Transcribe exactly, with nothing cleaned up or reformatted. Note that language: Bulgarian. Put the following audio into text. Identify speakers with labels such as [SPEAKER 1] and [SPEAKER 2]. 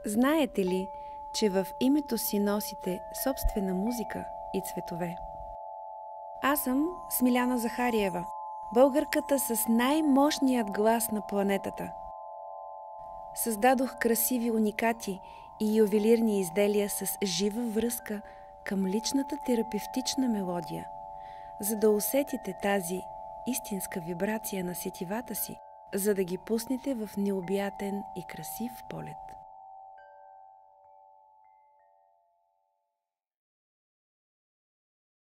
[SPEAKER 1] Знаете ли, че в името си носите собствена музика и цветове? Аз съм Смиляна Захариева, българката с най-мощният глас на планетата. Създадох красиви уникати и ювелирни изделия с жива връзка към личната терапевтична мелодия, за да усетите тази истинска вибрация на сетивата си, за да ги пуснете в необятен и красив полет.